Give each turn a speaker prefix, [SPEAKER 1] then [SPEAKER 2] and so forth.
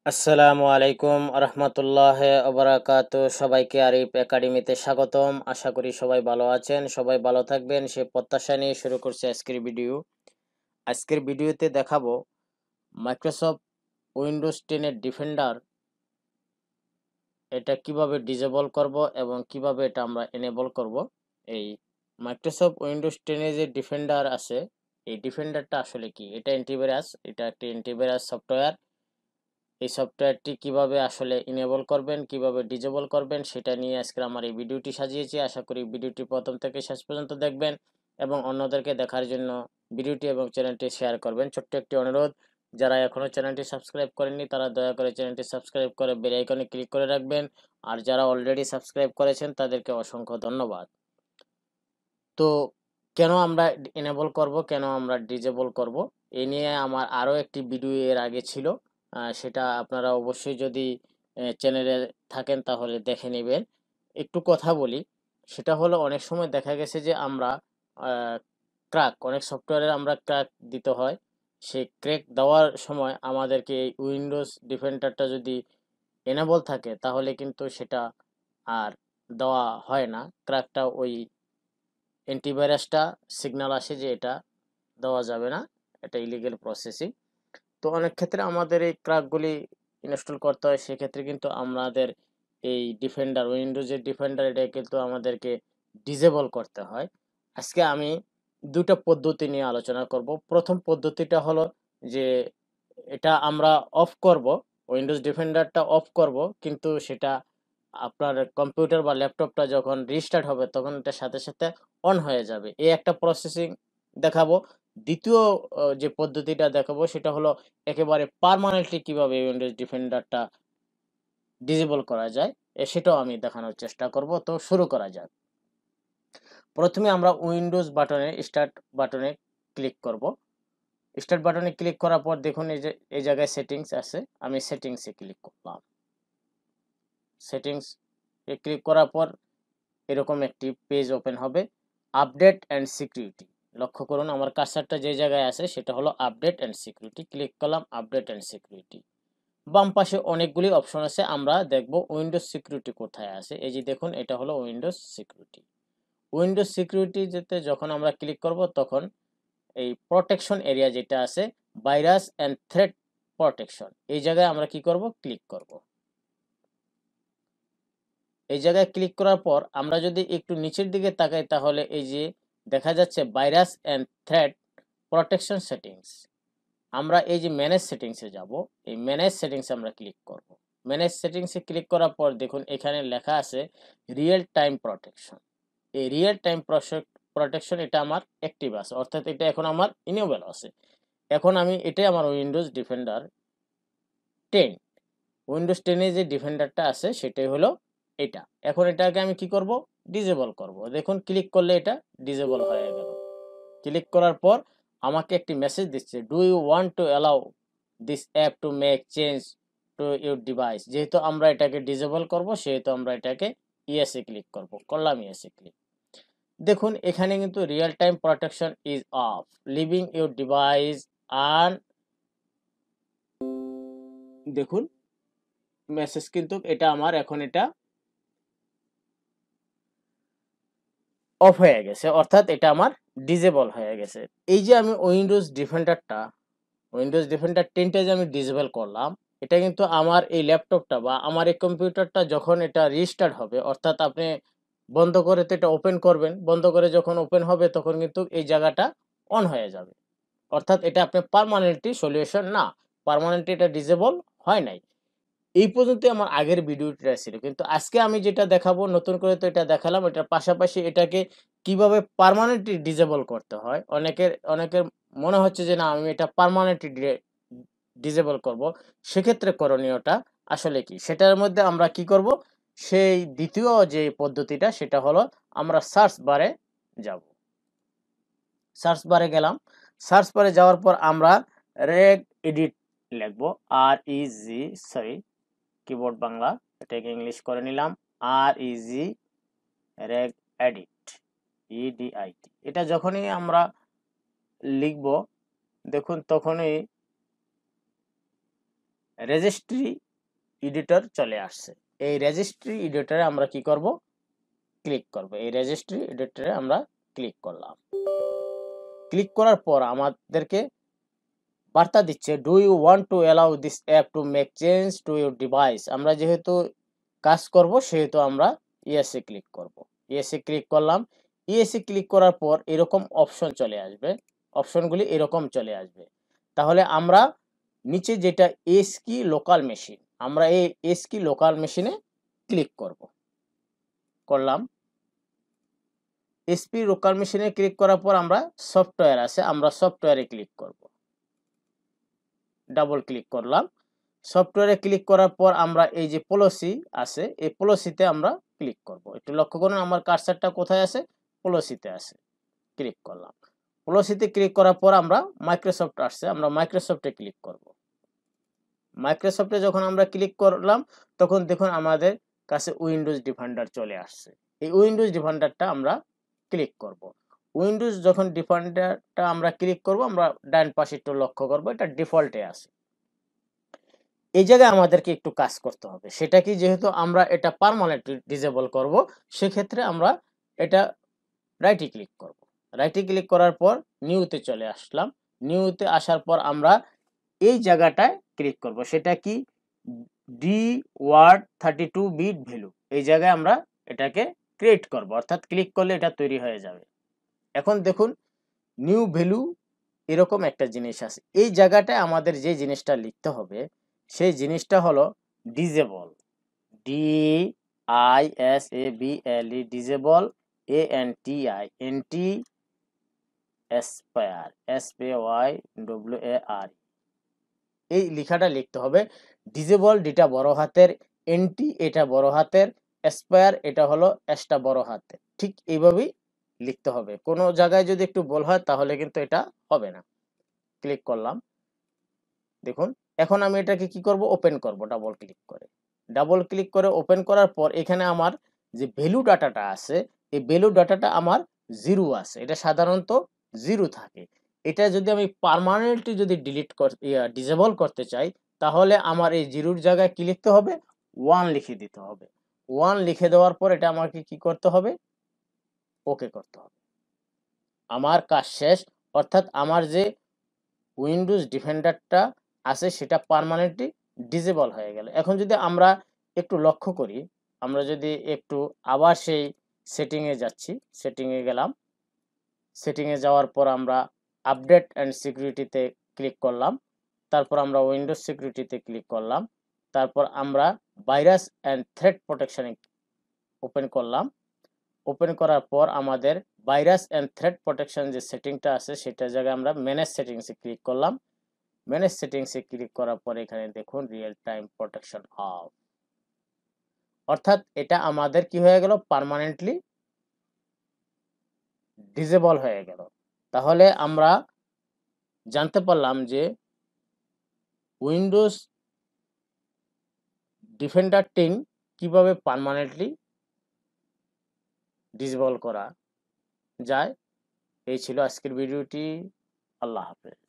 [SPEAKER 1] আসসালামু আলাইকুম রহমতুল্লাহ ওবরাকাতু। সবাইকে আরিফ একাডেমিতে স্বাগতম। আশা করি সবাই ভালো আছেন, সবাই ভালো থাকবেন সে প্রত্যাশা নিয়ে শুরু করছি আজকের ভিডিও। আজকের ভিডিওতে দেখাবো মাইক্রোসফট উইন্ডোজ 10 এর ডিফেন্ডার এটা কিভাবে ডিসেবল করব এবং কিভাবে এটা আমরা এনেবল করব। এই মাইক্রোসফট উইন্ডোজ 10 এর যে ডিফেন্ডার আছে, এই ডিফেন্ডারটা আসলে কি? এটা অ্যান্টিভাইরাস, এটা একটি অ্যান্টিভাইরাস সফটওয়্যার। এই সফটওয়্যারটি কিভাবে আসলে ইনেবল করবেন, কিভাবে ডিজেবল করবেন, সেটা নিয়ে আজকে আমার এই ভিডিওটি সাজিয়েছি। আশা করি ভিডিওটি প্রথম থেকে শেষ পর্যন্ত দেখবেন এবং অন্যদেরকে দেখার জন্য ভিডিওটি এবং চ্যানেলটি শেয়ার করবেন। ছোট্ট একটি অনুরোধ, যারা এখনো চ্যানেলটি সাবস্ক্রাইব করেননি তারা দয়া করে চ্যানেলটি সাবস্ক্রাইব করে বেল আইকনে ক্লিক করে রাখবেন, আর যারা অলরেডি সাবস্ক্রাইব করেছেন তাদেরকে অসংখ্য ধন্যবাদ। তো কেন আমরা এনেবল করব, কেন আমরা ডিজেবল করব, এ নিয়ে আমার আরও একটি ভিডিও এর আগে ছিল। সেটা আপনারা অবশ্যই যদি চ্যানেলে থাকেন তাহলে দেখে নেবেন। একটু কথা বলি, সেটা হলো অনেক সময় দেখা গেছে যে আমরা অনেক সফটওয়্যারে আমরা ক্র্যাক দিতে হয়। সেই ক্র্যাক দেওয়ার সময় আমাদেরকে এই উইন্ডোজ ডিফেন্ডারটা যদি এনেবল থাকে তাহলে কিন্তু সেটা আর দেওয়া হয় না। ক্র্যাকটা ওই অ্যান্টিভাইরাসটা সিগন্যাল আসে যে এটা দেওয়া যাবে না, এটা ইলিগেল প্রসেসিং। তো অনেক ক্ষেত্রে আমাদের এই ক্র্যাকগুলি ইনস্টল করতে হয়, সেক্ষেত্রে কিন্তু আমাদের এই ডিফেন্ডার, উইন্ডোজের ডিফেন্ডার, এটা কিন্তু আমাদেরকে ডিসেবল করতে হয়। আজকে আমি দুটো পদ্ধতি নিয়ে আলোচনা করব। প্রথম পদ্ধতিটা হলো যে এটা আমরা অফ করব, উইন্ডোজ ডিফেন্ডারটা অফ করব, কিন্তু সেটা আপনার কম্পিউটার বা ল্যাপটপটা যখন রিস্টার্ট হবে তখন এটার সাথে সাথে অন হয়ে যাবে, এই একটা প্রসেসিং দেখাবো। দ্বিতীয় যে পদ্ধতিটা দেখাবো সেটা হলো একেবারে পার্মানেন্টলি কিভাবে উইন্ডোজ ডিফেন্ডারটা ডিসেবল করা যায়, সেটাও আমি দেখানোর চেষ্টা করব। তো শুরু করা যাক। প্রথমে আমরা উইন্ডোজ বাটনে স্টার্ট বাটনে ক্লিক করব। স্টার্ট বাটনে ক্লিক করার পর দেখুন এই যে এই জায়গায় সেটিংস আছে, আমি সেটিংসে ক্লিক করলাম। সেটিংস এ ক্লিক করার পর এরকম একটি পেজ ওপেন হবে, আপডেট অ্যান্ড সিকিউরিটি। লক্ষ্য করুন আমার কার্সারটা যে জায়গায় আছে সেটা হলো আপডেট অ্যান্ড সিকিউরিটি। ক্লিক করলাম আপডেট অ্যান্ড সিকিউরিটি। বাম পাশে অনেকগুলি অপশন আছে, আমরা দেখব উইন্ডোজ সিকিউরিটি কোথায় আছে। এই যে দেখুন এটা হলো উইন্ডোজ সিকিউরিটি। উইন্ডোজ সিকিউরিটি যেতে যখন আমরা ক্লিক করব তখন এই প্রোটেকশন এরিয়া যেটা আছে, ভাইরাস অ্যান্ড থ্রেট প্রোটেকশন, এই জায়গায় আমরা কি করব, ক্লিক করব। এই জায়গায় ক্লিক করার পর আমরা যদি একটু নিচের দিকে তাকাই তাহলে এই যে দেখা যাচ্ছে virus and threat protection settings. আমরা এই যে ম্যানেজ সেটিংসে যাব, এই ম্যানেজ সেটিংসে আমরা ক্লিক করব। ম্যানেজ সেটিংসে ক্লিক করার পর দেখুন এখানে লেখা আছে রিয়েল টাইম প্রোটেকশন। এই রিয়েল টাইম প্রোটেকশন এটা আমার অ্যাক্টিভ আছে, অর্থাৎ এটা এখন আমার ইনেবল আছে। এখন আমি এটাই আমার উইন্ডোজ ডিফেন্ডার 10, উইন্ডোজ 10 এ যে ডিফেন্ডারটা আছে সেটাই হলো এটা। এখন এটাকে আমি কি করব, ডিসেবল করব। দেখুন ক্লিক করলে এটা ডিসেবল হয়ে গেল। ক্লিক করার পর আমাকে একটি মেসেজ দিচ্ছে, do you want to allow this app to make change to your device. যেহেতু আমরা এটাকে ডিসেবল করব সেহেতু আমরা এটাকে ইয়েসে ক্লিক করব। করলাম ইয়েসে ক্লিক। দেখুন এখানে কিন্তু real time protection is off, leaving your device আন, দেখুন মেসেজ কিন্তু এটা আমার এখন এটা অফ হয়ে গেছে, অর্থাৎ এটা আমার ডিসেবল হয়ে গেছে। এই যে আমি উইন্ডোজ ডিফেন্ডার 10টা যে আমি ডিসেবল করলাম, এটা কিন্তু আমার এই ল্যাপটপটা বা আমার এই কম্পিউটারটা যখন এটা রিস্টার্ট হবে, অর্থাৎ আপনি বন্ধ করে তো এটা ওপেন করবেন, বন্ধ করে যখন ওপেন হবে তখন কিন্তু এই জায়গাটা অন হয়ে যাবে। অর্থাৎ এটা আপনি পার্মানেন্টলি সলিউশন না, পার্মানেন্টলি এটা ডিসেবল হয় নাই। এই পর্যন্ত আমার আগের ভিডিওটা ছিল, কিন্তু আজকে আমি যেটা দেখাবো নতুন করে তো এটা দেখালাম, এটার পাশাপাশি এটাকে কিভাবে পার্মানেন্টলি ডিসেবল করতে হয়। অনেকের মনে হচ্ছে যে না আমি এটা পার্মানেন্টলি ডিসেবল করব, সেক্ষেত্রে করণীয়টা আসলে কি, সেটার মধ্যে আমরা কি করব, সেই দ্বিতীয় যে পদ্ধতিটা সেটা হলো আমরা সার্চ বারে যাব। সার্চ বারে গেলাম, সার্চ বারে যাওয়ার পর আমরা রেগ এডিট লিখবো, কিবোর্ড বাংলা, এটাকে ইংলিশ করে নিলাম, রেগ এডিট, ইডিআইটি। এটা যখনই আমরা লিখব দেখুন তখনই রেজিস্ট্রি এডিটর চলে আসছে। এই রেজিস্ট্রি এডিটরে আমরা কি করব, ক্লিক করব। এই রেজিস্ট্রি এডিটরে আমরা ক্লিক করলাম। ক্লিক করার পর আমাদেরকে বার্তা দিচ্ছে, do you want to allow this app to make change to your device. আমরা যেহেতু কাজ করব সেহেতু আমরা ইয়েসে ক্লিক করব। ইয়েসে ক্লিক করলাম। ইয়েসে ক্লিক করার পর এরকম অপশন চলে আসবে, অপশনগুলি এরকম চলে আসবে। তাহলে আমরা নিচে যেটা এস কি লোকাল মেশিন, আমরা এই এস কি লোকাল মেশিনে ক্লিক করলাম। এসপি লোকাল মেশিনে ক্লিক করার পর আমরা সফটওয়্যার আছে, আমরা সফটওয়্যারে ক্লিক করব। ডাবল ক্লিক করলাম। সফটওয়্যারে ক্লিক করার পর আমরা এই যে পলিসি আছে, এই পলিসিতে আমরা ক্লিক করব। একটু লক্ষ্য করুন আমার কার্সারটা কোথায় আছে, পলিসিতে আছে। ক্লিক করলাম। পলিসিতে ক্লিক করার পর আমরা মাইক্রোসফট আসছে, আমরা মাইক্রোসফটে ক্লিক করব। মাইক্রোসফটে যখন আমরা ক্লিক করলাম তখন দেখুন আমাদের কাছে উইন্ডোজ ডিফেন্ডার চলে আসছে। এই উইন্ডোজ ডিফেন্ডারটা আমরা ক্লিক করব। উইন্ডোজ যখন ডিফেন্ডারটা আমরা ক্লিক করব, আমরা ডান পাশে একটু লক্ষ্য করব, এটা ডিফল্টে আছে। এই জায়গায় আমাদেরকে একটু কাজ করতে হবে। সেটা কি, যেহেতু আমরা এটা পার্মানেন্টলি ডিসেবল করব, সেক্ষেত্রে আমরা এটা রাইটে ক্লিক করব। রাইটে ক্লিক করার পর নিউতে চলে আসলাম। নিউতে আসার পর আমরা এই জায়গাটায় ক্লিক করব। সেটা কি, ডি ওয়ার্ড 32 বিট ভ্যালু, এই জায়গায় আমরা এটাকে ক্রিয়েট করব, অর্থাৎ ক্লিক করলে এটা তৈরি হয়ে যাবে। এখন দেখুন নিউ ভ্যালু এরকম একটা জিনিস আছে। এই জায়গাটায় আমাদের যে জিনিসটা লিখতে হবে সেই জিনিসটা হলো disable, D I S A B L E, disable, A N T I N T spyware, S P Y W A R, এই লেখাটা লিখতে হবে। ডিসেবল ডিটা বড় হাতের, এনটি এটা বড় হাতের, এসপায়ার এটা হলো এসটা বড় হাতের। ঠিক এইভাবেই লিখতে হবে। কোনো জায়গায় যদি একটু ভুল হয় তাহলে কিন্তু এটা হবে না। ক্লিক করলাম। দেখুন এখন আমি এটাকে কি করব, ওপেন করব ডাবল ক্লিক করে। ডাবল ক্লিক করে ওপেন করার পর এখানে আমার যে ভ্যালু ডাটাটা আছে, এই ভ্যালু ডাটাটা আমার জিরো আছে। এটা সাধারণত জিরো থাকে। এটা যদি আমি পার্মানেন্টলি যদি ডিসেবল করতে চাই, তাহলে আমার এই জিরোর জায়গায় কি লিখতে হবে, 1 লিখে দিতে হবে। 1 লিখে দেওয়ার পর এটা আমাকে কি করতে হবে, ওকে করতে হবে। আমার কাজ শেষ। অর্থাৎ আমার যে উইন্ডোজ ডিফেন্ডারটা আছে সেটা পার্মানেন্টলি ডিসেবল হয়ে গেল। এখন যদি আমরা একটু লক্ষ্য করি, আমরা যদি একটু আবার সেই সেটিংয়ে যাচ্ছি, সেটিংয়ে গেলাম। সেটিংয়ে যাওয়ার পর আমরা আপডেট অ্যান্ড সিকিউরিটিতে ক্লিক করলাম। তারপর আমরা উইন্ডোজ সিকিউরিটিতে ক্লিক করলাম। তারপর আমরা ভাইরাস অ্যান্ড থ্রেট প্রোটেকশনে ওপেন করলাম। ওপেন করার পর আমাদের ভাইরাস অ্যান্ড থ্রেট প্রোটেকশন যে সেটিংটা আছে সেটার জায়গায় আমরা ম্যানেজ সেটিংসে ক্লিক করলাম। ম্যানেজ সেটিংসে ক্লিক করার পর এখানে দেখুন রিয়েল টাইম প্রোটেকশন অফ, অর্থাৎ এটা আমাদের কি হয়ে গেল, পার্মানেন্টলি ডিসেবল হয়ে গেল। তাহলে আমরা জানতে পারলাম যে উইন্ডোজ ডিফেন্ডার 10 কিভাবে পার্মানেন্টলি ডিসেবল করা যায়। এই ছিল আজকের ভিডিওটি। আল্লাহ হাফেজ।